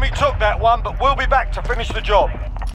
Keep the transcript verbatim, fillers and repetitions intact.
Enemy took that one, but we'll be back to finish the job.